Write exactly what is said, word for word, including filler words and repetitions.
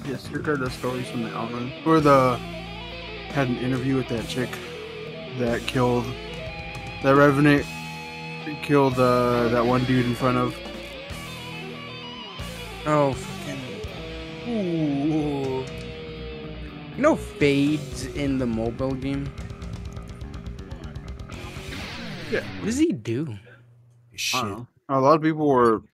Yes, you heard the stories from the Omen. Or the had an interview with that chick that killed that Revenant killed uh, that one dude in front of. Oh, fucking. Ooh. You know Fades in the mobile game? Yeah. What does he do? I Shit. don't know. A lot of people were